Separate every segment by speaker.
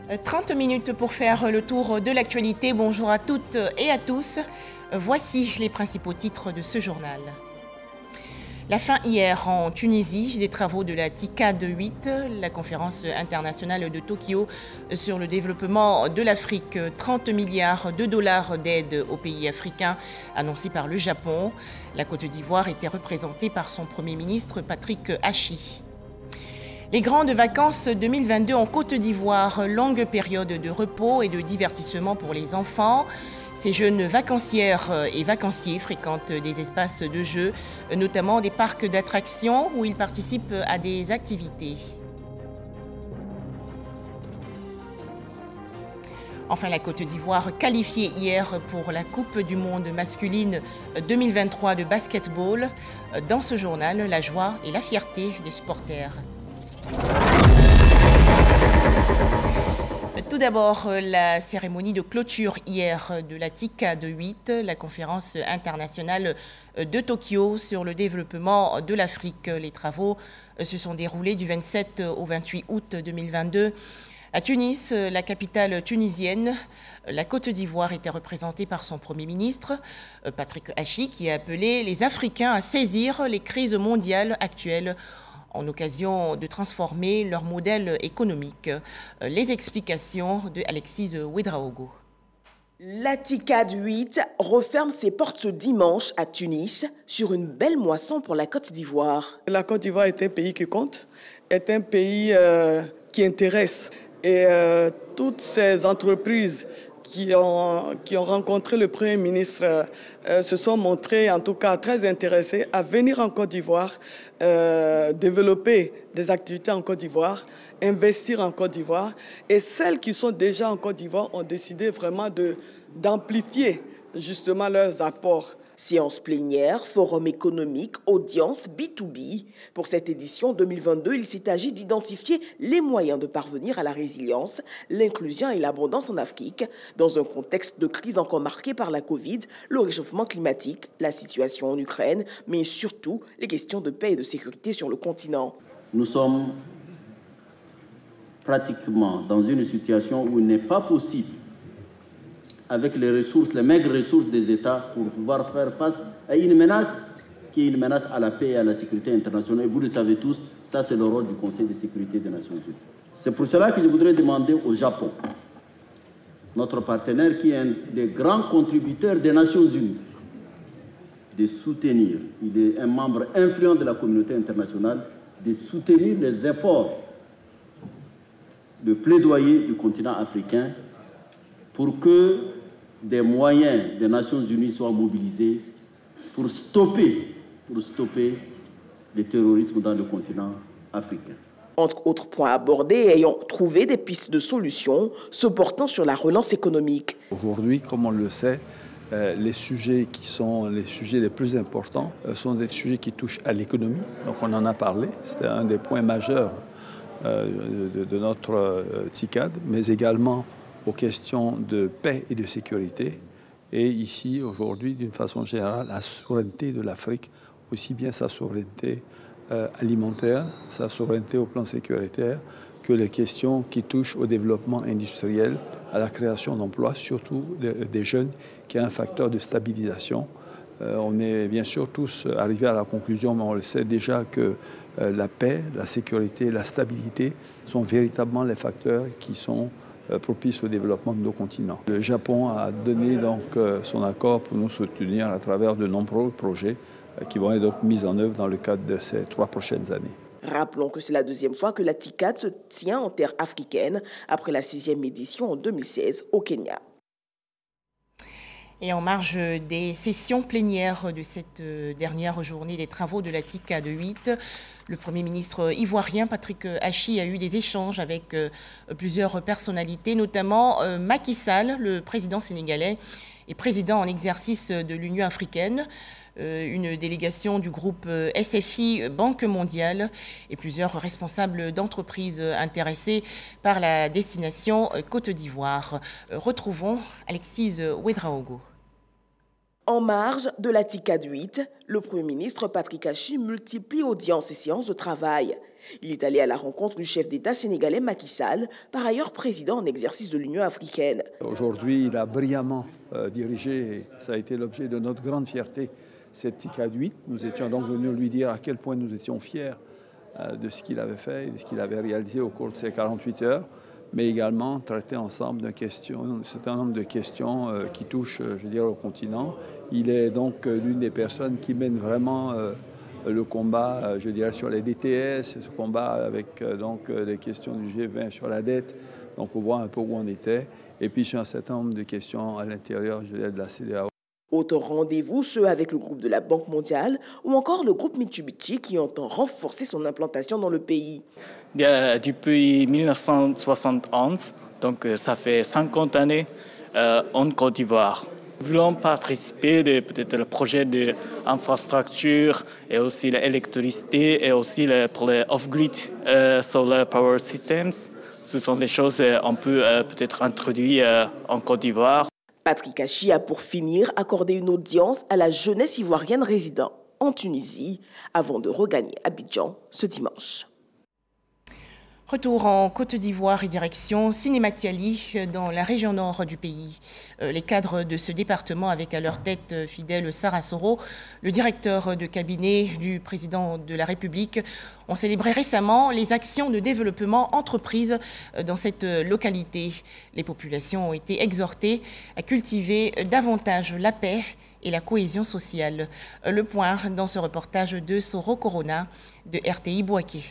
Speaker 1: 30 minutes pour faire le tour de l'actualité. Bonjour à toutes et à tous. Voici les principaux titres de ce journal. La fin hier en Tunisie des travaux de la TICAD 8, la conférence internationale de Tokyo sur le développement de l'Afrique, 30 milliards de dollars d'aide aux pays africains annoncés par le Japon. La Côte d'Ivoire était représentée par son Premier ministre Patrick Achi. Les grandes vacances 2022 en Côte d'Ivoire, longue période de repos et de divertissement pour les enfants. Ces jeunes vacancières et vacanciers fréquentent des espaces de jeu, notamment des parcs d'attractions où ils participent à des activités. Enfin, la Côte d'Ivoire qualifiée hier pour la Coupe du monde masculine 2023 de basketball. Dans ce journal, la joie et la fierté des supporters. Tout d'abord, la cérémonie de clôture hier de la TICAD 8, la conférence internationale de Tokyo sur le développement de l'Afrique. Les travaux se sont déroulés du 27 au 28 août 2022. À Tunis, la capitale tunisienne, la Côte d'Ivoire était représentée par son Premier ministre, Patrick Achi, qui a appelé les Africains à saisir les crises mondiales actuelles en occasion de transformer leur modèle économique. Les explications de Alexis Ouedraogo.
Speaker 2: La TICAD 8 referme ses portes ce dimanche à Tunis sur une belle moisson pour la Côte d'Ivoire.
Speaker 3: La Côte d'Ivoire est un pays qui compte, est un pays qui intéresse. Et toutes ces entreprises qui ont rencontré le Premier ministre se sont montrées en tout cas très intéressées à venir en Côte d'Ivoire, développer des activités en Côte d'Ivoire, investir en Côte d'Ivoire. Et celles qui sont déjà en Côte d'Ivoire ont décidé vraiment d'amplifier justement leurs apports.
Speaker 2: Séance plénière, forum économique, audience B2B. Pour cette édition 2022, il s'est agi d'identifier les moyens de parvenir à la résilience, l'inclusion et l'abondance en Afrique, dans un contexte de crise encore marqué par la Covid, le réchauffement climatique, la situation en Ukraine, mais surtout les questions de paix et de sécurité sur le continent.
Speaker 4: Nous sommes pratiquement dans une situation où il n'est pas possible, avec les ressources, les maigres ressources des États, pour pouvoir faire face à une menace qui est une menace à la paix et à la sécurité internationale. Vous le savez tous, ça c'est le rôle du Conseil de sécurité des Nations Unies. C'est pour cela que je voudrais demander au Japon, notre partenaire qui est un des grands contributeurs des Nations Unies, de soutenir, il est un membre influent de la communauté internationale, de soutenir les efforts de plaidoyer du continent africain pour que des moyens des Nations Unies soient mobilisés pour stopper le terrorisme dans le continent africain.
Speaker 2: Entre autres points abordés, ayant trouvé des pistes de solutions se portant sur la relance économique.
Speaker 5: Aujourd'hui, comme on le sait, les sujets qui sont les sujets les plus importants sont des sujets qui touchent à l'économie. Donc on en a parlé, c'était un des points majeurs de notre TICAD, mais également aux questions de paix et de sécurité. Et ici, aujourd'hui, d'une façon générale, la souveraineté de l'Afrique, aussi bien sa souveraineté alimentaire, sa souveraineté au plan sécuritaire, que les questions qui touchent au développement industriel, à la création d'emplois, surtout des jeunes, qui est un facteur de stabilisation. On est bien sûr tous arrivés à la conclusion, mais on le sait déjà, que la paix, la sécurité, la stabilité sont véritablement les facteurs qui sont propice au développement de nos continents. Le Japon a donné donc son accord pour nous soutenir à travers de nombreux projets qui vont être donc mis en œuvre dans le cadre de ces 3 prochaines années.
Speaker 2: Rappelons que c'est la 2e fois que la TICAD se tient en terre africaine, après la 6e édition en 2016 au Kenya.
Speaker 1: Et en marge des sessions plénières de cette dernière journée des travaux de la TICAD 8, le Premier ministre ivoirien Patrick Achi a eu des échanges avec plusieurs personnalités, notamment Macky Sall, le président sénégalais et président en exercice de l'Union africaine, une délégation du groupe SFI Banque mondiale et plusieurs responsables d'entreprises intéressés par la destination Côte d'Ivoire. Retrouvons Alexis Ouedraogo.
Speaker 2: En marge de la TICAD 8, le Premier ministre Patrick Achi multiplie audiences et séances de travail. Il est allé à la rencontre du chef d'État sénégalais Macky Sall, par ailleurs président en exercice de l'Union africaine.
Speaker 5: Aujourd'hui, il a brillamment dirigé, et ça a été l'objet de notre grande fierté, cette ICAD 8. Nous étions donc venus lui dire à quel point nous étions fiers de ce qu'il avait fait et de ce qu'il avait réalisé au cours de ces 48 heures, mais également traiter ensemble un certain nombre de questions qui touchent, je dirais, au continent. Il est donc l'une des personnes qui mène vraiment le combat, je dirais, sur les DTS, ce combat avec donc les questions du G20 sur la dette, donc on voit un peu où on était, et puis sur un certain nombre de questions à l'intérieur, je dirais, de la CEDEAO.
Speaker 2: Autre rendez-vous, ceux avec le groupe de la Banque mondiale ou encore le groupe Mitsubishi qui entend renforcer son implantation dans le pays.
Speaker 6: Depuis 1971, donc ça fait 50 années en Côte d'Ivoire. Nous voulons participer peut-être le projet d'infrastructure et aussi l'électricité et aussi pour les off-grid solar power systems. Ce sont des choses qu'on peut peut-être introduire en Côte d'Ivoire.
Speaker 2: Patrick Hachi a pour finir accordé une audience à la jeunesse ivoirienne résidant en Tunisie avant de regagner Abidjan ce dimanche.
Speaker 1: Retour en Côte d'Ivoire et direction Sinématiali dans la région nord du pays. Les cadres de ce département avec à leur tête Fidel Sarasoro, le directeur de cabinet du président de la République, ont célébré récemment les actions de développement entreprises dans cette localité. Les populations ont été exhortées à cultiver davantage la paix et la cohésion sociale. Le point dans ce reportage de Soro Corona de RTI Bouaké.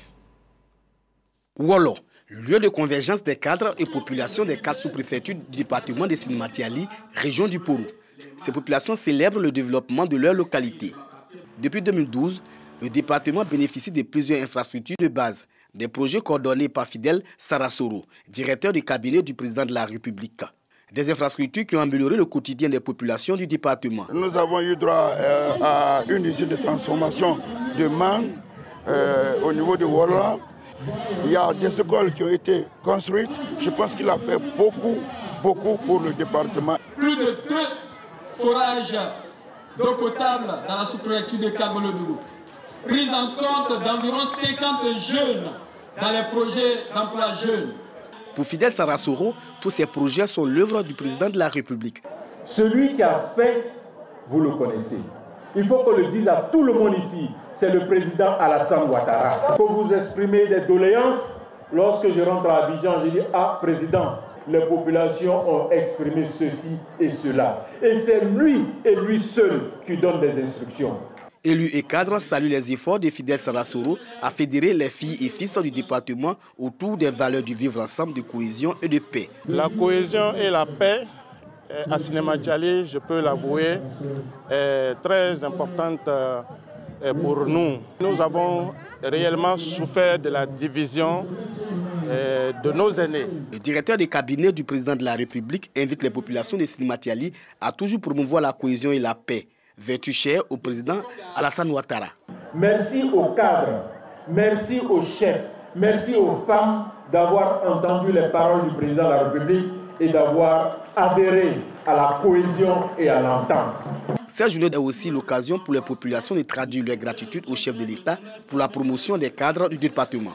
Speaker 7: Wolo, lieu de convergence des cadres et populations des 4 sous-préfectures du département de Sinématiali, région du Porou. Ces populations célèbrent le développement de leur localité. Depuis 2012, le département bénéficie de plusieurs infrastructures de base, des projets coordonnés par Fidel Sarasoro, directeur du cabinet du président de la République. Des infrastructures qui ont amélioré le quotidien des populations du département.
Speaker 8: Nous avons eu droit à une usine de transformation de mangue au niveau de Wolo. Il y a des écoles qui ont été construites. Je pense qu'il a fait beaucoup pour le département.
Speaker 9: Plus de 2 forages d'eau potable dans la sous-préfecture de Kagolodougou. Prise en compte d'environ 50 jeunes dans les projets d'emploi jeunes.
Speaker 7: Pour Fidel Sarasoro, tous ces projets sont l'œuvre du président de la République.
Speaker 10: Celui qui a fait, vous le connaissez. Il faut qu'on le dise à tout le monde ici. C'est le président Alassane Ouattara. Il faut vous exprimer des doléances. Lorsque je rentre à Abidjan, je dis « Ah, président, les populations ont exprimé ceci et cela. » Et c'est lui et lui seul qui donne des instructions.
Speaker 7: Élus et cadres saluent les efforts de Fidel Sarasoro à fédérer les filles et fils du département autour des valeurs du vivre ensemble, de cohésion et de paix.
Speaker 11: La cohésion et la paix à Sinématiali, je peux l'avouer, est très importante pour nous. Nous avons réellement souffert de la division de nos aînés.
Speaker 7: Le directeur de cabinet du président de la République invite les populations de Sinématiali à toujours promouvoir la cohésion et la paix. Vertu chère au président Alassane Ouattara.
Speaker 10: Merci aux cadres, merci aux chefs, merci aux femmes d'avoir entendu les paroles du président de la République et d'avoir adhéré à la cohésion et à l'entente.
Speaker 7: Cette journée est aussi l'occasion pour les populations de traduire leur gratitude au chef de l'État pour la promotion des cadres du département.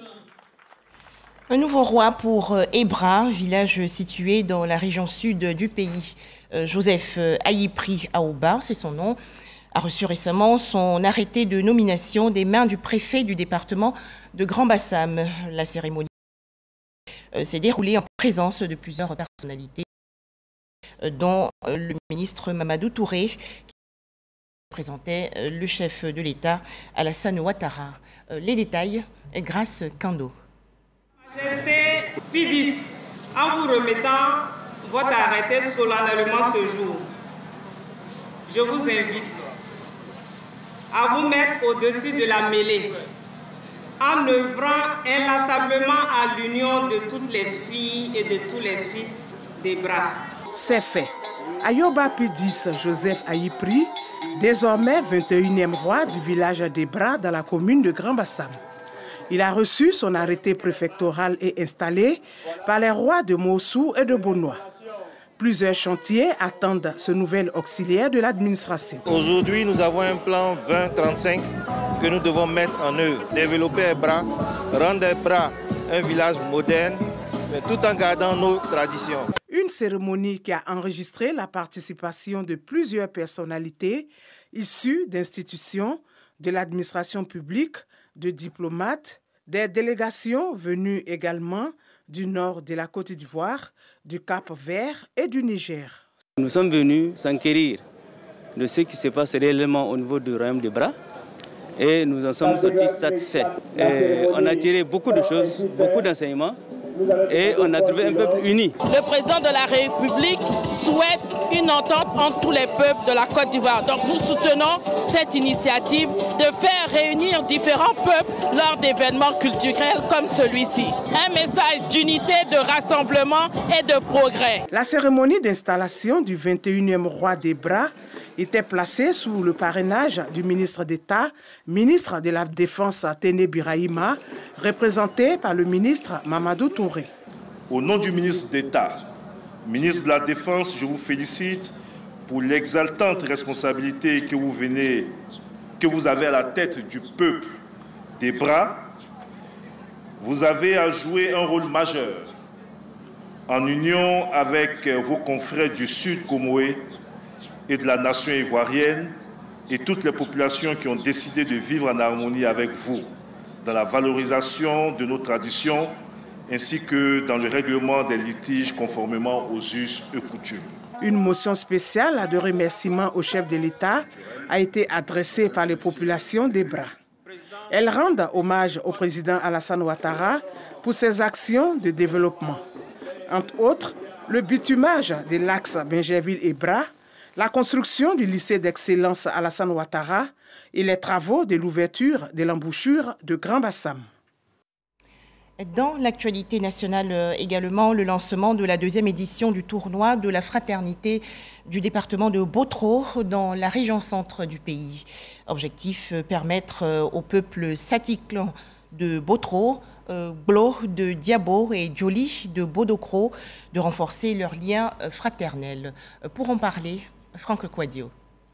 Speaker 1: Un nouveau roi pour Ebra, village situé dans la région sud du pays. Joseph Ayipri Aouba, c'est son nom, a reçu récemment son arrêté de nomination des mains du préfet du département de Grand Bassam. La cérémonie s'est déroulée en présence de plusieurs personnalités, dont le ministre Mamadou Touré, qui présentait le chef de l'État, Alassane Ouattara. Les détails, grâce Kando.
Speaker 12: Majesté P10, en vous remettant votre arrêté solennellement ce jour, je vous invite à vous mettre au-dessus de la mêlée en œuvrant inlassablement à l'union de toutes les filles et de tous les fils d'Ebra.
Speaker 13: C'est fait. Ayoba P10 Joseph Ayipri, désormais 21e roi du village d'Ebra dans la commune de Grand Bassam. Il a reçu son arrêté préfectoral et installé par les rois de Mossou et de Bonois. Plusieurs chantiers attendent ce nouvel auxiliaire de l'administration.
Speaker 14: Aujourd'hui, nous avons un plan 2035 que nous devons mettre en œuvre. Développer un bras, rendre un bras un village moderne, mais tout en gardant nos traditions.
Speaker 13: Une cérémonie qui a enregistré la participation de plusieurs personnalités issues d'institutions, de l'administration publique, de diplomates, des délégations venues également du nord de la Côte d'Ivoire, du Cap-Vert et du Niger.
Speaker 15: Nous sommes venus s'enquérir de ce qui se passe réellement au niveau du royaume de Bra et nous en sommes sortis satisfaits. On a tiré beaucoup de choses, beaucoup d'enseignements et on a trouvé un peuple uni.
Speaker 16: Le président de la République souhaite une entente entre tous les peuples de la Côte d'Ivoire. Donc nous soutenons cette initiative de faire réunir différents peuples lors d'événements culturels comme celui-ci. Un message d'unité, de rassemblement et de progrès.
Speaker 13: La cérémonie d'installation du 21e roi des Bras était placée sous le parrainage du ministre d'État, ministre de la Défense Téné Birahima, représenté par le ministre Mamadou Touré.
Speaker 17: Au nom du ministre d'État, ministre de la Défense, je vous félicite pour l'exaltante responsabilité que vous avez à la tête du peuple des Bras. Vous avez à jouer un rôle majeur en union avec vos confrères du Sud Comoé et de la nation ivoirienne et toutes les populations qui ont décidé de vivre en harmonie avec vous dans la valorisation de nos traditions ainsi que dans le règlement des litiges conformément aux us et coutumes.
Speaker 13: Une motion spéciale de remerciement au chef de l'État a été adressée par les populations des Bras. Elles rendent hommage au président Alassane Ouattara pour ses actions de développement. Entre autres, le bitumage de l'axe Bingerville et Bras, la construction du lycée d'excellence Alassane Ouattara et les travaux de l'ouverture de l'embouchure de Grand Bassam.
Speaker 1: Dans l'actualité nationale également, le lancement de la 2e édition du tournoi de la fraternité du département de Botro dans la région centre du pays. Objectif, permettre au peuple satiklan de Botro, Glo de Diabo et Djoli de Bodokro de renforcer leurs liens fraternels. Pour en parler, Franck Kouadio.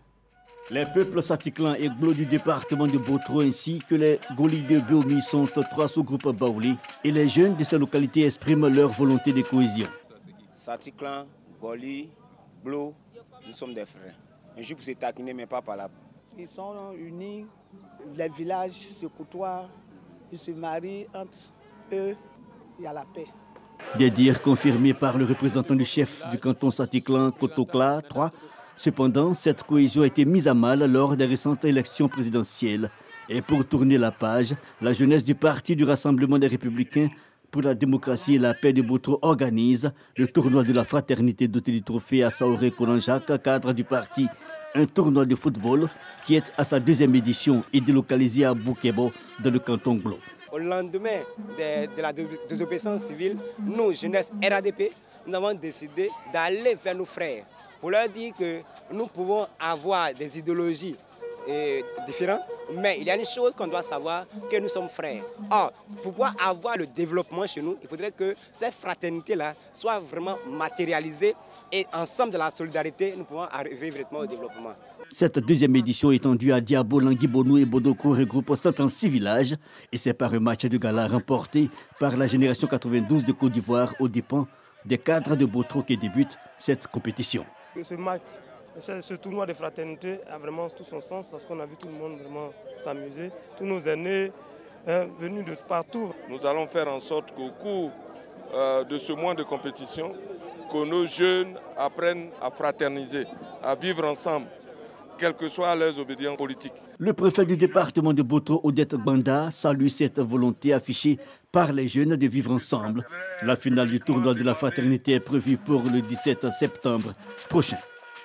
Speaker 18: Les peuples satiklan et Glo du département de Botro ainsi que les Goli de Beomi sont 3 sous-groupes baoulés et les jeunes de ces localités expriment leur volonté de cohésion.
Speaker 19: Satiklan, Goli, Glo, nous sommes des frères. Un jour pour se taquiner mais pas par là.
Speaker 20: Ils sont unis, les villages se côtoient, ils se marient, entre eux, il y a la paix.
Speaker 18: Des dires confirmés par le représentant du chef du canton Satiklan, Kotokla 3. Cependant, cette cohésion a été mise à mal lors des récentes élections présidentielles. Et pour tourner la page, la jeunesse du Parti du Rassemblement des Républicains pour la démocratie et la paix de Botro organise le tournoi de la fraternité doté du trophée à Saoré Kolanjak, cadre du parti. Un tournoi de football qui est à sa 2e édition et délocalisé à Boukebo dans le canton Glo.
Speaker 19: Au lendemain de la désobéissance civile, nous, jeunesse RADP, nous avons décidé d'aller vers nos frères pour leur dire que nous pouvons avoir des idéologies différentes, mais il y a une chose qu'on doit savoir, que nous sommes frères. Or, pour pouvoir avoir le développement chez nous, il faudrait que cette fraternité-là soit vraiment matérialisée et ensemble de la solidarité, nous pouvons arriver vraiment au développement.
Speaker 18: Cette 2e édition étendue à Diabo, Languibonou et Bodoko regroupe 136 villages et c'est par un match de gala remporté par la génération 92 de Côte d'Ivoire aux dépens des cadres de Botro qui débute cette compétition.
Speaker 21: Ce match, ce tournoi de fraternité a vraiment tout son sens parce qu'on a vu tout le monde vraiment s'amuser. Tous nos aînés venus de partout.
Speaker 22: Nous allons faire en sorte qu'au cours de ce mois de compétition, que nos jeunes apprennent à fraterniser, à vivre ensemble, quelles que soient leurs obédiences politiques.
Speaker 18: Le préfet du département de Botro, Odette Banda, salue cette volonté affichée par les jeunes de vivre ensemble. La finale du tournoi de la fraternité est prévue pour le 17 septembre prochain.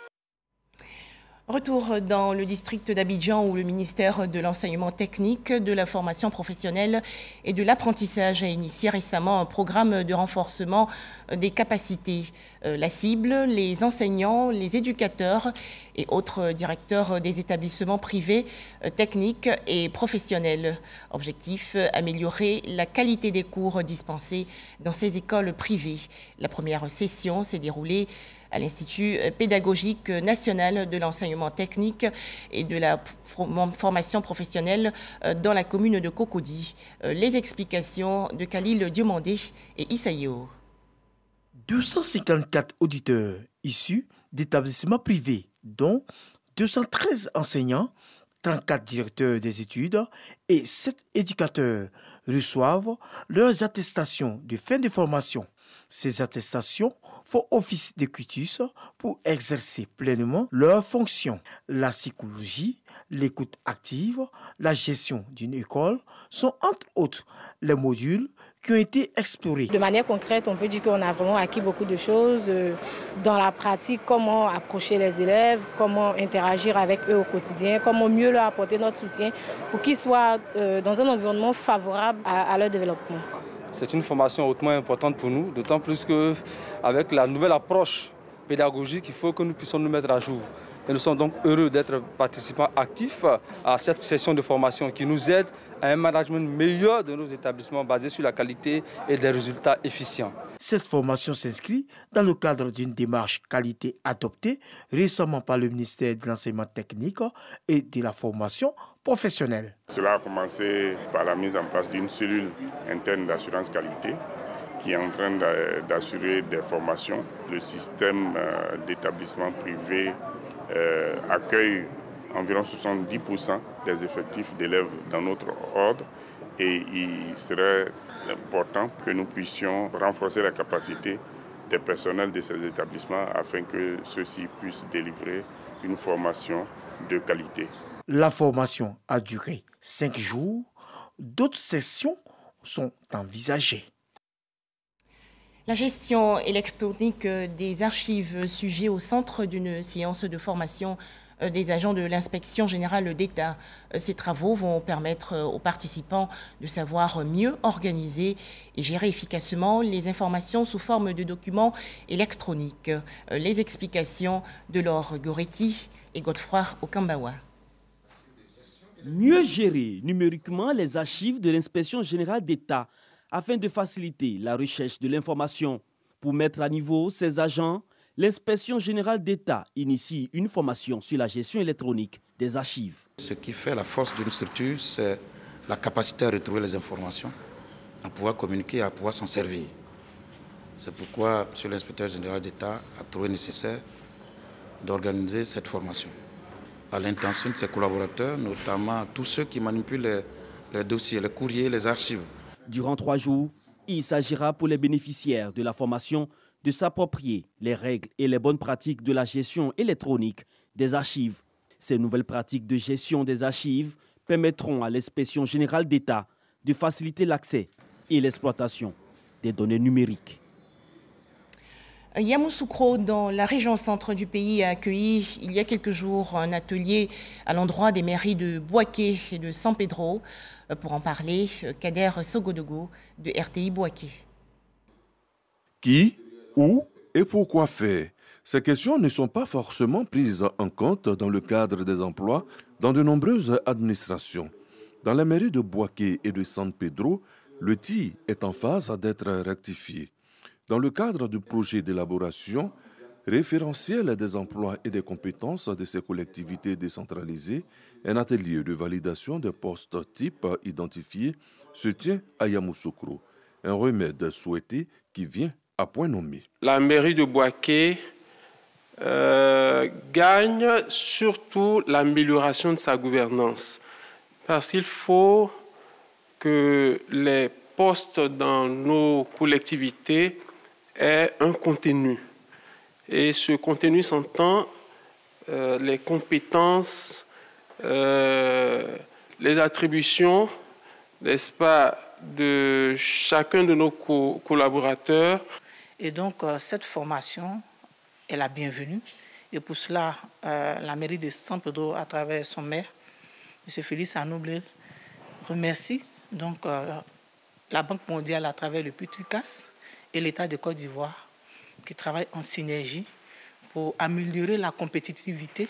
Speaker 1: Retour dans le district d'Abidjan où le ministère de l'enseignement technique, de la formation professionnelle et de l'apprentissage a initié récemment un programme de renforcement des capacités. La cible, les enseignants, les éducateurs et autres directeurs des établissements privés, techniques et professionnels. Objectif, améliorer la qualité des cours dispensés dans ces écoles privées. La première session s'est déroulée à l'Institut pédagogique national de l'enseignement technique et de la formation professionnelle dans la commune de Cocody. Les explications de Khalil Diomandé et Issaïo.
Speaker 3: 254 auditeurs issus d'établissements privés, dont 213 enseignants, 34 directeurs des études et 7 éducateurs reçoivent leurs attestations de fin de formation. Ces attestations font office de quitus pour exercer pleinement leurs fonctions. La psychologie, l'écoute active, la gestion d'une école sont entre autres les modules qui ont été explorés.
Speaker 4: De manière concrète, on peut dire qu'on a vraiment acquis beaucoup de choses dans la pratique, comment approcher les élèves, comment interagir avec eux au quotidien, comment mieux leur apporter notre soutien pour qu'ils soient dans un environnement favorable à leur développement.
Speaker 23: C'est une formation hautement importante pour nous, d'autant plus qu'avec la nouvelle approche pédagogique, il faut que nous puissions nous mettre à jour. Et nous sommes donc heureux d'être participants actifs à cette session de formation qui nous aide à un management meilleur de nos établissements basé sur la qualité et des résultats efficients.
Speaker 3: Cette formation s'inscrit dans le cadre d'une démarche qualité adoptée récemment par le ministère de l'Enseignement technique et de la formation professionnelle.
Speaker 24: Cela a commencé par la mise en place d'une cellule interne d'assurance qualité qui est en train d'assurer des formations. Le système d'établissements privés accueille environ 70% des effectifs d'élèves dans notre ordre et il serait important que nous puissions renforcer la capacité des personnels de ces établissements afin que ceux-ci puissent délivrer une formation de qualité.
Speaker 3: La formation a duré 5 jours. D'autres sessions sont envisagées.
Speaker 1: La gestion électronique des archives, sujet au centre d'une séance de formation des agents de l'inspection générale d'État. Ces travaux vont permettre aux participants de savoir mieux organiser et gérer efficacement les informations sous forme de documents électroniques. Les explications de Laure Goretti et Godefroy Okambawa.
Speaker 25: Mieux gérer numériquement les archives de l'inspection générale d'État afin de faciliter la recherche de l'information. Pour mettre à niveau ces agents, l'inspection générale d'État initie une formation sur la gestion électronique des archives.
Speaker 26: Ce qui fait la force d'une structure, c'est la capacité à retrouver les informations, à pouvoir communiquer, à pouvoir s'en servir. C'est pourquoi M. l'inspecteur général d'État a trouvé nécessaire d'organiser cette formation à l'intention de ses collaborateurs, notamment tous ceux qui manipulent les dossiers, les courriers, les archives.
Speaker 25: Durant 3 jours, il s'agira pour les bénéficiaires de la formation de s'approprier les règles et les bonnes pratiques de la gestion électronique des archives. Ces nouvelles pratiques de gestion des archives permettront à l'inspection générale d'État de faciliter l'accès et l'exploitation des données numériques.
Speaker 1: Yamoussoukro, dans la région centre du pays, a accueilli il y a quelques jours un atelier à l'endroit des mairies de Bouaké et de San Pedro. Pour en parler, Kader Sogodogo de RTI Bouaké.
Speaker 27: Qui, où et pourquoi faire? Ces questions ne sont pas forcément prises en compte dans le cadre des emplois dans de nombreuses administrations. Dans la mairie de Bouaké et de San Pedro, le tir est en phase d'être rectifié. Dans le cadre du projet d'élaboration référentiel des emplois et des compétences de ces collectivités décentralisées, un atelier de validation des postes types identifiés se tient à Yamoussoukro. Un remède souhaité qui vient à point nommé.
Speaker 28: La mairie de Bouaké gagne surtout l'amélioration de sa gouvernance parce qu'il faut que les postes dans nos collectivités aient un contenu. Et ce contenu s'entend les compétences, les attributions, n'est-ce pas, de chacun de nos collaborateurs.
Speaker 29: Et donc, cette formation est la bienvenue. Et pour cela, la mairie de San Pedro, à travers son maire, M. Félix Anoublé, remercie donc, la Banque mondiale à travers le PUTUCAS et l'État de Côte d'Ivoire qui travaillent en synergie pour améliorer la compétitivité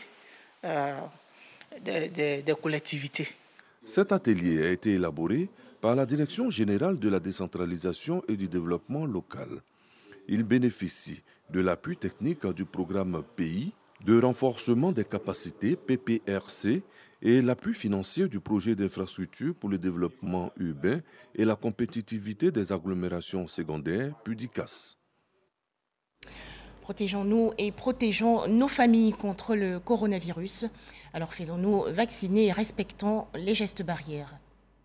Speaker 29: des collectivités.
Speaker 27: Cet atelier a été élaboré par la Direction générale de la décentralisation et du développement local. Il bénéficie de l'appui technique du programme PAY, de renforcement des capacités PPRC et l'appui financier du projet d'infrastructure pour le développement urbain et la compétitivité des agglomérations secondaires, PUDICAS.
Speaker 1: Protégeons-nous et protégeons nos familles contre le coronavirus. Alors faisons-nous vacciner et respectons les gestes barrières.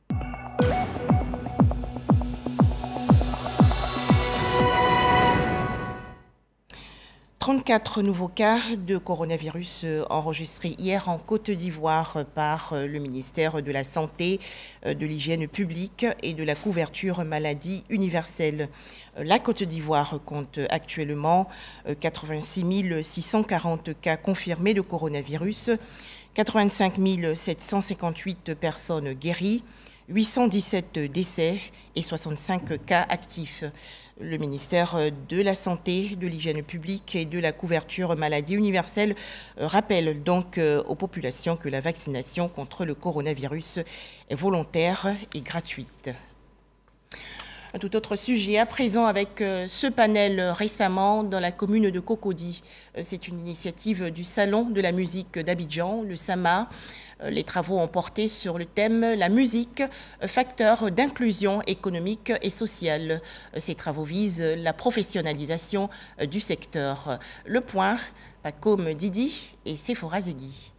Speaker 1: 34 nouveaux cas de coronavirus enregistrés hier en Côte d'Ivoire par le ministère de la Santé, de l'Hygiène publique et de la couverture maladie universelle. La Côte d'Ivoire compte actuellement 86 640 cas confirmés de coronavirus, 85 758 personnes guéries, 817 décès et 65 cas actifs. Le ministère de la Santé, de l'Hygiène publique et de la couverture maladie universelle rappelle donc aux populations que la vaccination contre le coronavirus est volontaire et gratuite. Un tout autre sujet à présent avec ce panel récemment dans la commune de Cocody. C'est une initiative du Salon de la musique d'Abidjan, le SAMA. Les travaux ont porté sur le thème « La musique, facteur d'inclusion économique et sociale ». Ces travaux visent la professionnalisation du secteur. Le point, Pacôme Didi et Sephora Zegui.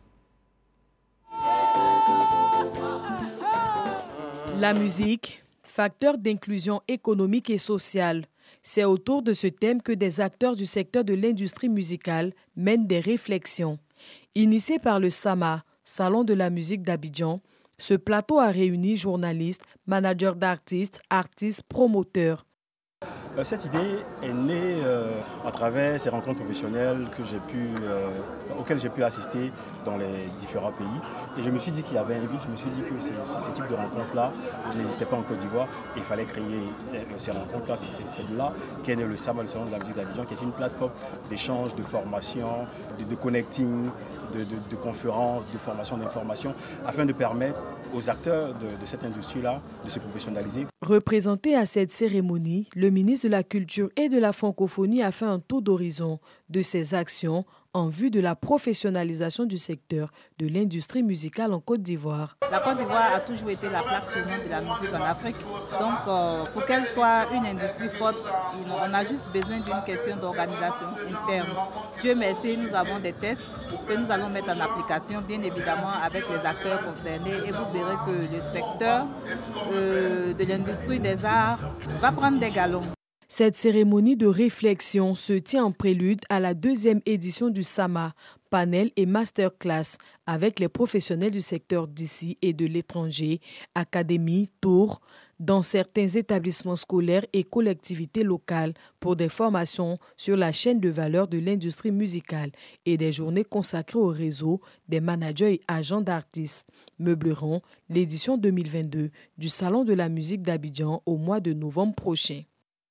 Speaker 2: La musique, facteur d'inclusion économique et sociale. C'est autour de ce thème que des acteurs du secteur de l'industrie musicale mènent des réflexions. Initié par le SAMA, Salon de la musique d'Abidjan, ce plateau a réuni journalistes, managers d'artistes, artistes, promoteurs.
Speaker 5: Cette idée est née à travers ces rencontres professionnelles auxquelles j'ai pu assister dans les différents pays. Et je me suis dit qu'il y avait un vide, je me suis dit que ce type de rencontres-là n'existaient pas en Côte d'Ivoire et il fallait créer ces rencontres-là. C'est de là qu'est né le SAMA, le Salon de la musique d'Abidjan, qui est une plateforme d'échange, de formation, de connecting, de conférences, de formation, d'information, afin de permettre aux acteurs de cette industrie-là de se professionnaliser.
Speaker 2: Représenté à cette cérémonie, le ministre de la Culture et de la Francophonie a fait un tour d'horizon de ses actions en vue de la professionnalisation du secteur de l'industrie musicale en Côte d'Ivoire.
Speaker 6: La Côte d'Ivoire a toujours été la plaque tournante de la musique en Afrique. Donc, pour qu'elle soit une industrie forte, on a juste besoin d'une question d'organisation interne. Dieu merci, nous avons des tests que nous allons mettre en application, bien évidemment avec les acteurs concernés. Et vous verrez que le secteur de l'industrie des arts va prendre des galons.
Speaker 2: Cette cérémonie de réflexion se tient en prélude à la 2e édition du SAMA, panel et masterclass avec les professionnels du secteur d'ici et de l'étranger, académies, tours, dans certains établissements scolaires et collectivités locales pour des formations sur la chaîne de valeur de l'industrie musicale et des journées consacrées au réseau des managers et agents d'artistes. Meubleront l'édition 2022 du Salon de la musique d'Abidjan au mois de novembre prochain.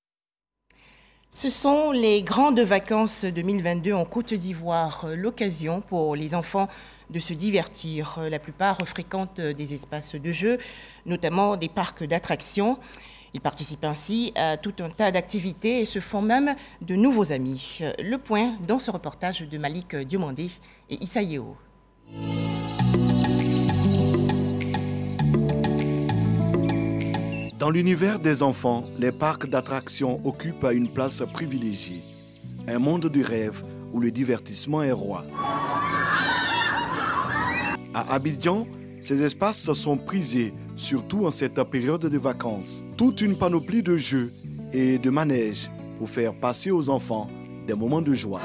Speaker 1: Ce sont les grandes vacances 2022 en Côte d'Ivoire, l'occasion pour les enfants de se divertir. La plupart fréquentent des espaces de jeu, notamment des parcs d'attractions. Ils participent ainsi à tout un tas d'activités et se font même de nouveaux amis. Le point dans ce reportage de Malik Diomandé et Issa Yeo.
Speaker 7: Dans l'univers des enfants, les parcs d'attractions occupent une place privilégiée. Un monde de rêve où le divertissement est roi. À Abidjan, ces espaces sont prisés, surtout en cette période de vacances. Toute une panoplie de jeux et de manèges pour faire passer aux enfants des moments de joie.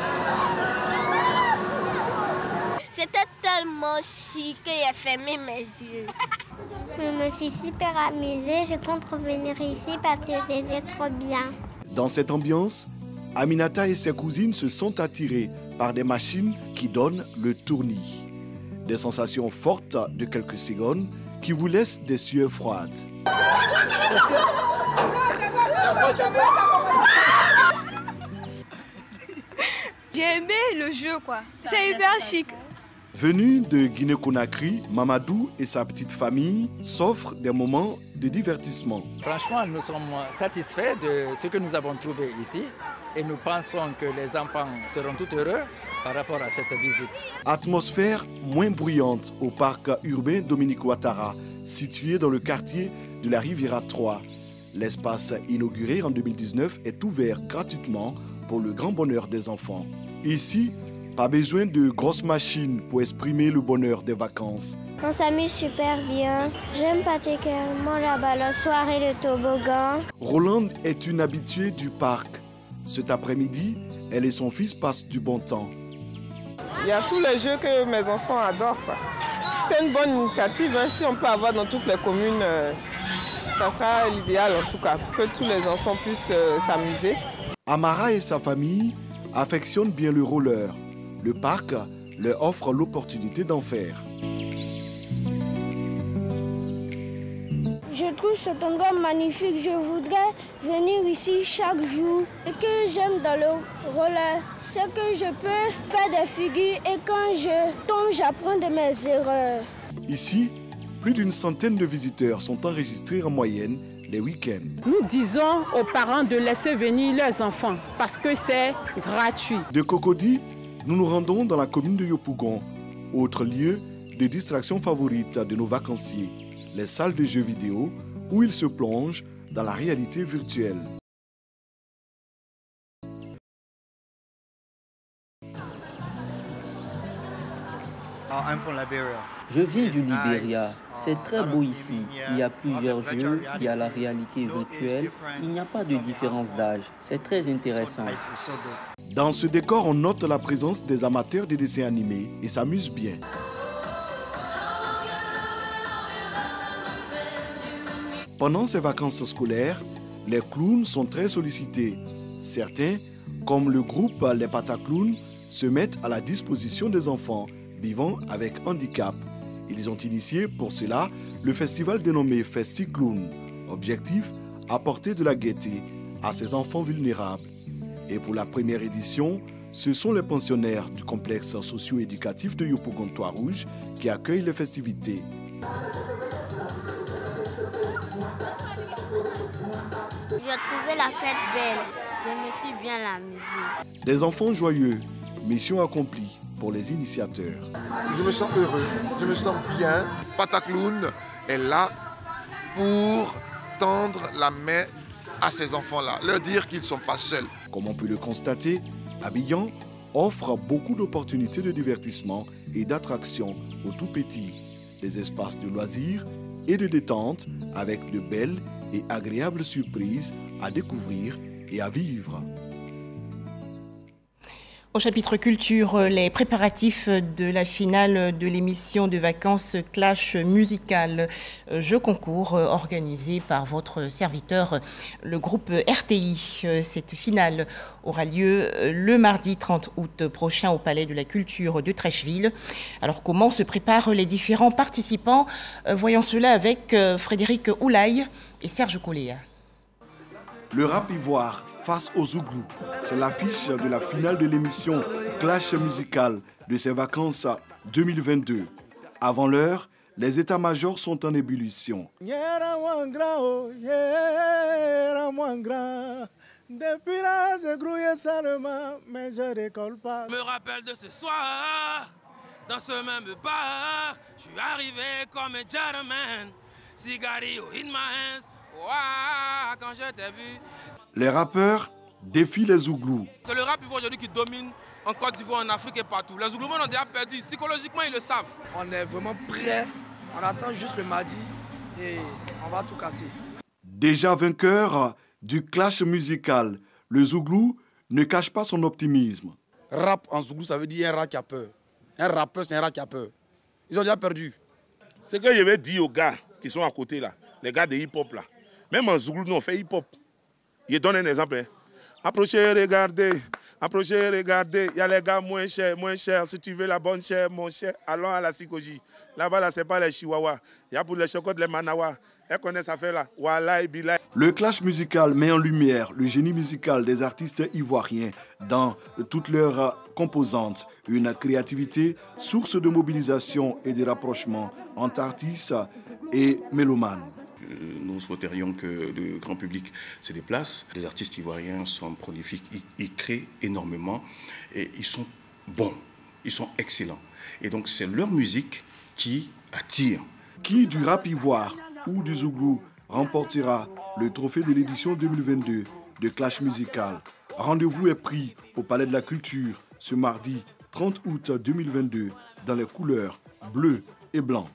Speaker 8: C'était tellement chic que j'ai fermé mes yeux.
Speaker 9: Je me suis super amusée, je compte revenir ici parce que c'était trop bien.
Speaker 7: Dans cette ambiance, Aminata et ses cousines se sont attirées par des machines qui donnent le tournis. Des sensations fortes de quelques secondes qui vous laissent des sueurs froides.
Speaker 10: J'ai aimé le jeu, quoi. C'est hyper chic.
Speaker 7: Venu de Guinée-Conakry, Mamadou et sa petite famille s'offrent des moments de divertissement.
Speaker 11: Franchement, nous sommes satisfaits de ce que nous avons trouvé ici. et nous pensons que les enfants seront tout heureux par rapport à cette visite.
Speaker 7: Atmosphère moins bruyante au parc urbain Dominique Ouattara, situé dans le quartier de la Riviera 3. L'espace inauguré en 2019 est ouvert gratuitement pour le grand bonheur des enfants. Ici, pas besoin de grosses machines pour exprimer le bonheur des vacances.
Speaker 9: On s'amuse super bien. J'aime particulièrement la balançoire et le toboggan.
Speaker 7: Rolande est une habituée du parc. Cet après-midi, elle et son fils passent du bon temps.
Speaker 12: Il y a tous les jeux que mes enfants adorent. C'est une bonne initiative. Si on peut avoir dans toutes les communes, ça sera l'idéal en tout cas, que tous les enfants puissent s'amuser.
Speaker 7: Amara et sa famille affectionnent bien le roller. Le parc leur offre l'opportunité d'en faire.
Speaker 9: Je trouve cet endroit magnifique. Je voudrais venir ici chaque jour. Ce que j'aime dans le roller, c'est que je peux faire des figures et quand je tombe, j'apprends de mes erreurs.
Speaker 7: Ici, plus d'une centaine de visiteurs sont enregistrés en moyenne les week-ends.
Speaker 13: Nous disons aux parents de laisser venir leurs enfants parce que c'est gratuit.
Speaker 7: De Cocody, nous nous rendons dans la commune de Yopougon, autre lieu de distraction favorite de nos vacanciers, les salles de jeux vidéo où ils se plongent dans la réalité virtuelle.
Speaker 14: Je viens du Libéria. C'est très beau ici. Il y a plusieurs jeux, il y a la réalité virtuelle. Il n'y a pas de différence d'âge. C'est très intéressant.
Speaker 7: Dans ce décor, on note la présence des amateurs de dessins animés et s'amuse bien. Pendant ces vacances scolaires, les clowns sont très sollicités. Certains, comme le groupe Les Pataclowns, se mettent à la disposition des enfants vivant avec handicap. Ils ont initié pour cela le festival dénommé FestiClown. Objectif, apporter de la gaieté à ces enfants vulnérables. Et pour la première édition, ce sont les pensionnaires du complexe socio-éducatif de Yopougon-Trois-Rouges qui accueillent les festivités.
Speaker 9: J'ai trouvé la fête belle. Je me suis bien amusée.
Speaker 7: Des enfants joyeux, mission accomplie pour les initiateurs.
Speaker 15: Je me sens heureux, je me sens bien. Pataclown est là pour tendre la main à ces enfants-là, leur dire qu'ils ne sont pas seuls.
Speaker 7: Comme on peut le constater, Abidjan offre beaucoup d'opportunités de divertissement et d'attraction aux tout-petits. Des espaces de loisirs et de détente avec de belles et agréables surprises à découvrir et à vivre.
Speaker 1: Au chapitre culture, les préparatifs de la finale de l'émission de vacances Clash musical jeu concours organisé par votre serviteur, le groupe RTI. Cette finale aura lieu le mardi 30 août prochain au Palais de la Culture de Trècheville. Alors comment se préparent les différents participants? Voyons cela avec Frédéric Oulaye et Serge Coléa.
Speaker 7: Le rap ivoire face aux Zouglous, c'est l'affiche de la finale de l'émission Clash musical de ces vacances 2022. Avant l'heure, les états-majors sont en ébullition.
Speaker 16: Depuis là, j'ai grouillé seulement, mais je décolle pas.
Speaker 17: Je me rappelle de ce soir, dans ce même bar, je suis arrivé comme un gentleman, cigarillo in my hands, wow, quand je t'ai vu.
Speaker 7: Les rappeurs défient les Zouglous.
Speaker 17: C'est le rap aujourd'hui qui domine en Côte d'Ivoire, en Afrique et partout. Les Zouglous ont déjà perdu, psychologiquement ils le savent.
Speaker 16: On est vraiment prêts, on attend juste le mardi et on va tout casser.
Speaker 7: Déjà vainqueur du clash musical, le Zouglou ne cache pas son optimisme.
Speaker 15: Rap en Zouglou, ça veut dire un rat qui a peur. Un rappeur, c'est un rat qui a peur. Ils ont déjà perdu.
Speaker 19: Ce que je vais dire aux gars qui sont à côté là, les gars de hip-hop là, même en Zouglou, nous on fait hip-hop. Je donne un exemple. Hein. Approchez, regardez. Approchez, regardez. Il y a les gars moins chers, moins chers. Si tu veux la bonne chair, mon cher, allons à la Sikoji. Là-bas, là, c'est pas les Chihuahuas. Il y a pour les chocottes, les Manawa. Elles connaissent ça fait là. Wallah, Billah.
Speaker 7: Le clash musical met en lumière le génie musical des artistes ivoiriens dans toutes leurs composantes. Une créativité, source de mobilisation et de rapprochement entre artistes et mélomanes.
Speaker 3: nous souhaiterions que le grand public se déplace. Les artistes ivoiriens sont prolifiques, ils créent énormément et ils sont bons, ils sont excellents. Et donc c'est leur musique qui attire.
Speaker 7: Qui du rap ivoire ou du zougou remportera le trophée de l'édition 2022 de Clash Musical? Rendez-vous est pris au Palais de la Culture ce mardi 30 août 2022 dans les couleurs bleu et blanc.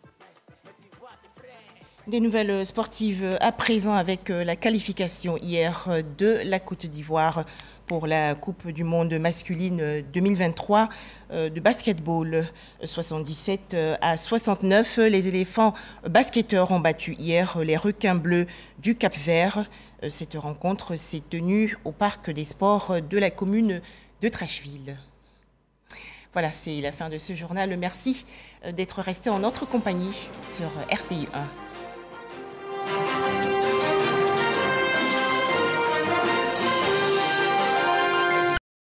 Speaker 1: Des nouvelles sportives à présent avec la qualification hier de la Côte d'Ivoire pour la Coupe du Monde masculine 2023 de basketball. 77 à 69, les éléphants basketteurs ont battu hier les requins bleus du Cap-Vert. Cette rencontre s'est tenue au Parc des Sports de la commune de Trècheville. Voilà, c'est la fin de ce journal. Merci d'être resté en notre compagnie sur RTI 1.